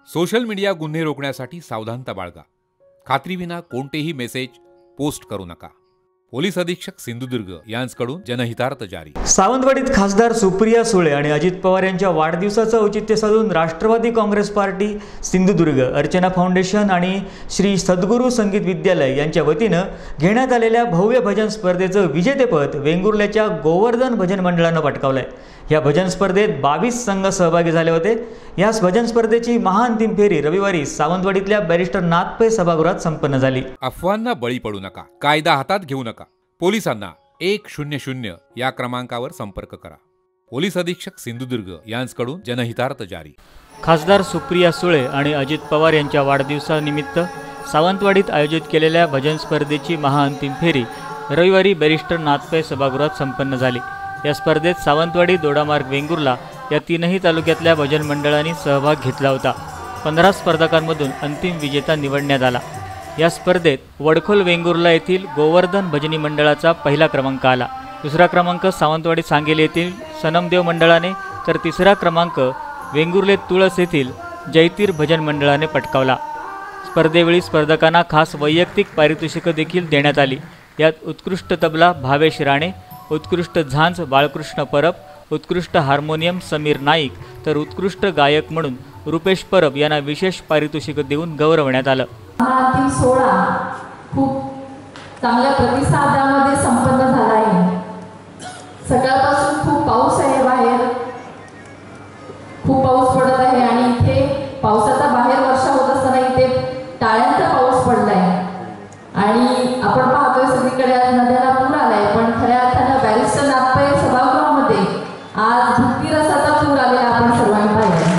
Social media गुन्हे रोखण्यासाठी सावधानता बाळगा. खात्रीविना कोणतेही मेसेज पोस्ट करू नका. पोलीस अधीक्षक सिंधुदुर्ग यांच्याकडून जनहितार्थ जारी. सावंतवाडीत खासदार सुप्रिया सुळे आणि अजित पवार यांच्या वाढदिवसाचं औचित्य साधून Rashtravadi Congress party Sindhudurg, Archana foundation आणि श्री सद्गुरू संगीत विद्यालय यांच्या वतीनं घेण्यात आलेल्या भव्य भजन स्पर्धेचं विजेतेपद वेंगुर्ल्याच्या गोवर्धन भजन मंडळानं पटकावलंय. या भजन स्पर्धेत 22 संघ सहभागी झाले होते. या भजन स्पर्धेची महाअंतिम फेरी रविवारी सावंतवाडीतल्या बॅरिस्टर नाथ पै सभागृहात संपन्न झाली. अफवांना बळी पडू नका. कायदा हातात घेऊ नका. पोलिसांना 100 या क्रमांकावर संपर्क करा. पोलीस अधीक्षक सिंधुदुर्ग यांच्याकडून जनहितार्थ जारी. खासदार सुप्रिया सुळे आणि अजित पवार यांच्या वाढदिवसानिमित्त सावंतवाडीत आयोजित केलेल्या भजन स्पर्धेची महाअंतिम फेरी रविवारी बॅरिस्टर नाथ पै सभागृहात संपन्न झाली. या स्पर्धेत सावंतवाडी, दोडामार्ग, वेंगुर्ला या तीनही तालुक्यातल्या भजन मंडळांनी सहभाग घेतला होता. 15 स्पर्धकांमधून अंतिम विजेता निवडण्यात आला. या स्पर्धेत वडखोल वेंगुर्ला येथील गोवर्धन भजनी मंडळाचा पहिला क्रमांक आला. दुसरा क्रमांक सावंतवाडी सांगेल येथील सनमदेव मंडळाने तर तिसरा क्रमांक वेंगुर्ले तुळस येथील जैतीर भजन मंडळाने पटकावला. स्पर्धेवेळी स्पर्धकांना खास वैयक्तिक पारितोषिकं देखील देण्यात आली. यात उत्कृष्ट तबला भावेश राणे, उत्कृष्ट झांज बाळकृष्ण परब, उत्कृष्ट हार्मोनियम समीर नाईक तर उत्कृष्ट गायक म्हणून रुपेश परब यांना विशेष पारितोषिक देऊन गौरवण्यात आलं. महाअंतिम सोहळा खूप चांगल्या प्रतिसादामध्ये संपन्न झाला आहे. सकाळपासून खूप पाऊस आहे, बाहेर खूप पाऊस पडत आहे आणि इथे पावसाचा बाहेर वर्षा होत असताना इथे टाळ्यांचा पाऊस पडलाय आणि आपण पाहतोय सगळीकडे आज नद्याला पूर आलाय. पण खऱ्या अर्थानं बॅरिस्टर नाथ पै सभागृहामध्ये आज भक्तिरसाचा पूर आलेला आपण सर्वांनी पाहिला.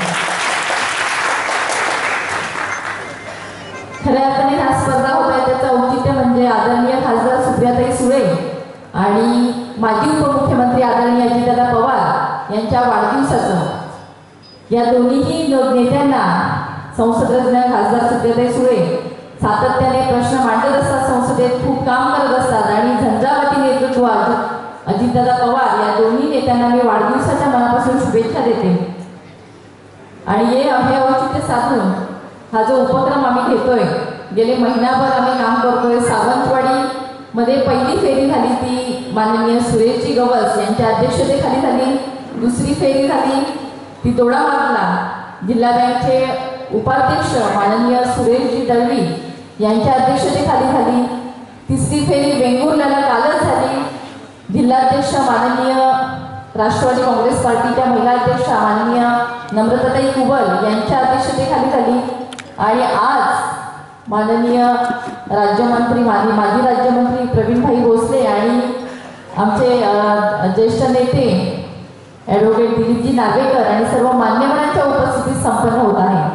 खऱ्या अर्थाने ह्या स्पर्धा होत आहे त्याचं औचित्य म्हणजे आदरणीय खासदार सुप्रियाताई सुळे आणि माजी उपमुख्यमंत्री आदरणीय अजितदादा पवार यांच्या वाढदिवसाचं. या दोन्हीही नेत्यांना संसदरत्न खासदार सुप्रियाताई सुळे सातत्याने प्रश्न मांडत असतात, संसदेत खूप काम करत असतात आणि झंझावाती नेतृत्व अजितदादा पवार या दोन्ही नेत्यांना मी वाढदिवसाच्या मनापासून शुभेच्छा देते. आणि हे औचित्य साधून हा जो उपक्रम आम्ही घेतोय, गेले महिनाभर आम्ही काम करतोय. सावंतवाडीमध्ये पहिली फेरी झाली ती माननीय सुरेशजी गवस यांच्या अध्यक्षतेखाली झाली. दुसरी फेरी झाली ती दोडामार्गला जिल्हा बँकचे उपाध्यक्ष माननीय सुरेशजी दळवी यांच्या अध्यक्षतेखाली झाली. तिसरी फेरी वेंगुर्ल्याला कालच झाली. जिल्हाध्यक्ष माननीय राष्ट्रवादी काँग्रेस पार्टीच्या महिला अध्यक्ष माननीय नम्रताताई कुबल यांच्या अध्यक्षतेखाली झाली. आणि आज माननीय राज्यमंत्री माजी राज्यमंत्री प्रवीणभाई भोसले आणि आमचे ज्येष्ठ नेते ॲडव्होकेट दिलीपजी नार्वेकर आणि सर्व मान्यवरांच्या उपस्थितीत संपन्न होत आहे.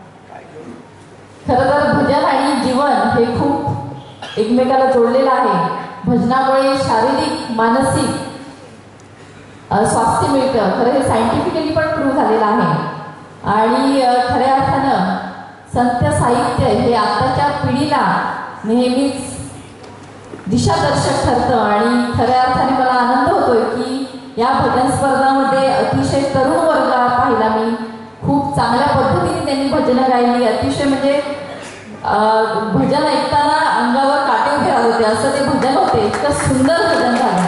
खरं तर भजन आणि जीवन हे खूप एकमेकाला जोडलेलं आहे. भजनामुळे शारीरिक मानसिक स्वास्थ्य मिळतं. खरं हे सायंटिफिकली पण प्रूव्ह झालेलं आहे. आणि खऱ्या अर्थानं संत साहित्य हे आताच्या पिढीला नेहमीच दिशादर्शक ठरतं. आणि खऱ्या अर्थाने मला आनंद होतोय की या भजन स्पर्धामध्ये अतिशय तरुण वर्ग पाहिला मी. खूप चांगल्या पद्धतीने त्यांनी भजनं गायली. अतिशय म्हणजे भजन ऐकताना अंगावर काटे उभे राहत होते असं ते भजन होते. इतकं सुंदर भजन झालं.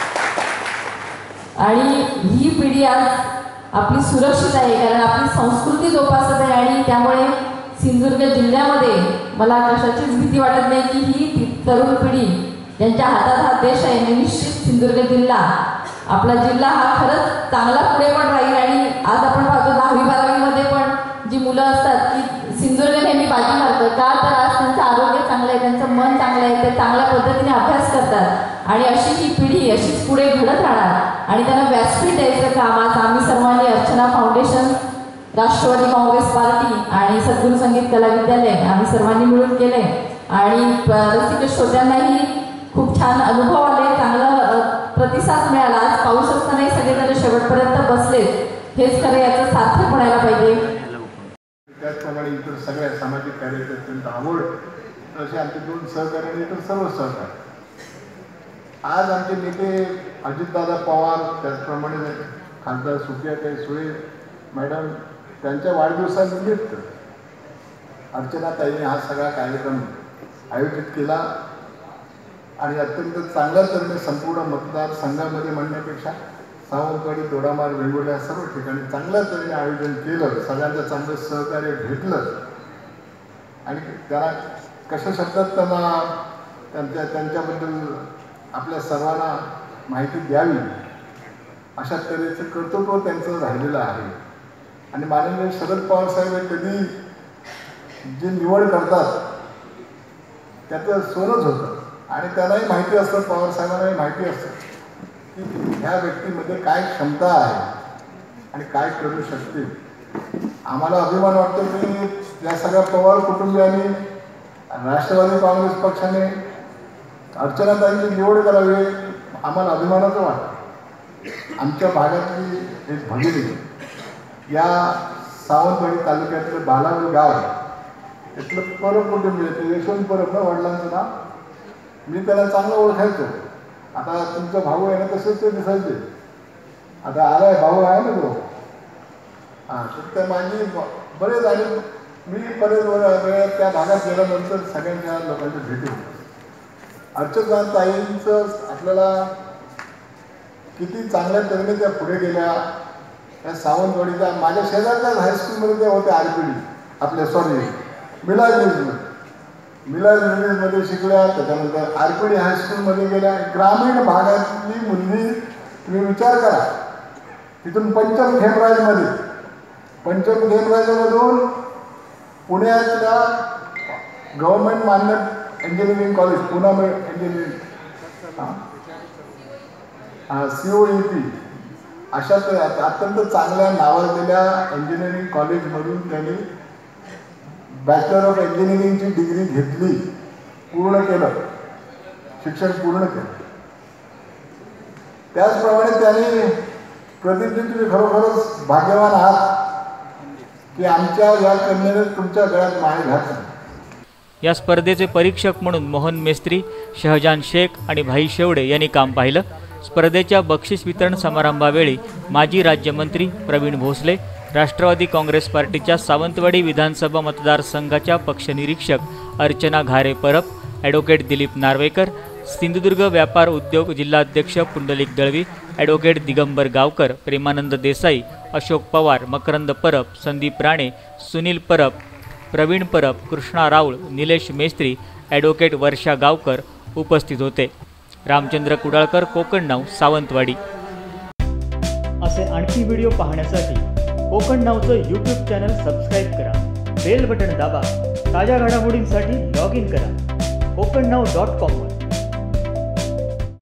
आणि ही पिढी आज आपली सुरक्षित आहे कारण आपली संस्कृती जोपासत आहे. आणि त्यामुळे सिंधुदुर्ग जिल्ह्यामध्ये मला कशाचीच भीती वाटत नाही की ही तरुण पिढी ज्यांच्या हातात हा देश आहे, निश्चित सिंधुदुर्ग जिल्हा आपला जिल्हा हा खरंच चांगला पुढे पण राहील. आणि आज आपण पाहतो 10वी-12वीमध्ये पण जी मुलं असतात की सिंधुदुर्ग नेहमी बाजी मारतं का, तर आज त्यांचं आरोग्य चांगलं आहे, त्यांचं मन चांगलं आहे, ते चांगल्या पद्धतीने अभ्यास करतात. आणि अशी ही पिढी अशीच पुढे घडत राहणार आणि त्यांना व्यासपीठ द्यायचं काम आज आम्ही सर्वांनी Archana foundation, Rashtravadi Congress party आणि सद्गुरू संगीत कला विद्यालय आम्ही सर्वांनी मिळून केले. आणि रसिक श्रोत्यांनाही खूप छान अनुभव आले, चांगला प्रतिसाद मिळाला. आज पाऊस असतानाही सगळेजण शेवटपर्यंत बसले, हेच खरं याचं सार्थक म्हणायला पाहिजे. त्याचप्रमाणे इतर सगळ्या सामाजिक कार्यकर्त्यांची आवड असे आमचे 2 सहकारी आणि इतर सर्व सहकारी. आज आमचे नेते अजितदादा पवार, त्याचप्रमाणे खासदार सुप्रियाताई सुळे मॅडम त्यांच्या वाढदिवसानिमित्त अर्चनाताईने हा सगळा कार्यक्रम आयोजित केला आणि अत्यंत चांगल्या तऱ्हेने संपूर्ण मतदारसंघामध्ये म्हणण्यापेक्षा सावंतवाडी, दोडामार्ग, वेंगुर्ला या सर्व ठिकाणी चांगल्या तऱ्हेने आयोजन केलं, सगळ्यांचं चांगलं सहकार्य भेटलं आणि त्याला कशा शब्दात त्यांच्याबद्दल आपल्या सर्वांना माहिती द्यावी अशा तऱ्हेचं कर्तृत्व त्यांचं राहिलेलं आहे. आणि माननीय शरद पवार साहेब हे कधी जी निवड करतात त्याचं सोनंच होतं आणि त्यांनाही माहिती असतं, पवार साहेबांनाही माहिती असतं की ह्या व्यक्तीमध्ये काय क्षमता आहे आणि काय करू शकते. आम्हाला अभिमान वाटतो की या सगळ्या पवार कुटुंबियांनी राष्ट्रवादी काँग्रेस पक्षाने अर्चनाताईंची निवड करावी, आम्हाला अभिमानाचं वाटतं. आमच्या भागातली एक भगिनी या सावंतवाडी तालुक्यातलं बालावल गाव इथलं परब कुटुंबीय ते यशवंत परब ना वडिलांचं नाव, मी त्याला चांगलं ओळखायचो. आता तुमचा भाऊ आहे ना तसेच ते दिसायचे. आता आलाय भाऊ आहे ना तो, हां, तर त्या माझी बरेच आणि मी बरेच वेळा त्या भागात गेल्यानंतर सगळ्यांच्या लोकांच्या भेटी होत्या. अर्चनाताईंचं आपल्याला किती चांगल्या तऱ्हेने त्या पुढे गेल्या. त्या सावंतवाडीच्या माझ्या शेजारच्याच हायस्कूलमध्ये त्या होत्या, मिलाज मध्ये शिकल्या. त्याच्यानंतर आरपीडी हायस्कूलमध्ये गेल्या. ग्रामीण भागातली मुलगी तुम्ही विचार करा, तिथून पंचम खेमराजमधून पुण्यातल्या गव्हर्नमेंट मान्य engineering college, Poona engineering COEP अशा अत्यंत चांगल्या नावाजलेल्या इंजिनिअरिंग कॉलेजमधून त्यांनी बॅचलर ऑफ इंजिनिअरिंगची डिग्री घेतली, पूर्ण केलं, शिक्षण पूर्ण केलं. त्याचप्रमाणे त्यांनी प्रदीपजी तुम्ही खरोखरच भाग्यवान आहात की आमच्या या कन्येने तुमच्या गळ्यात माळ घातली. या स्पर्धेचे परीक्षक म्हणून मोहन मेस्त्री, शहजान शेख आणि भाई शेवडे यांनी काम पाहिलं. स्पर्धेच्या बक्षीस वितरण समारंभावेळी माजी राज्यमंत्री प्रवीण भोसले, राष्ट्रवादी काँग्रेस पार्टीच्या सावंतवाडी विधानसभा मतदारसंघाच्या पक्षनिरीक्षक अर्चना घारे परब, ॲडव्होकेट दिलीप नार्वेकर, सिंधुदुर्ग व्यापार उद्योग जिल्हाध्यक्ष पुंडलिक दळवी, ॲडव्होकेट दिगंबर गावकर, प्रेमानंद देसाई, अशोक पवार, मकरंद परब, संदीप राणे, सुनील परब, प्रवीण परब, कृष्णा राऊळ, निलेश मेस्त्री, ॲडव्होकेट वर्षा गावकर उपस्थित होते. रामचंद्र कुडाळकर, कोकण नाऊ, सावंतवाडी. असे आणखी व्हिडिओ पाहण्यासाठी कोकण नाऊचं यूट्यूब चॅनल सबस्क्राईब करा, बेल बटन दाबा. ताज्या घडामोडींसाठी लॉग इन करा कोकणनाऊ.com वर.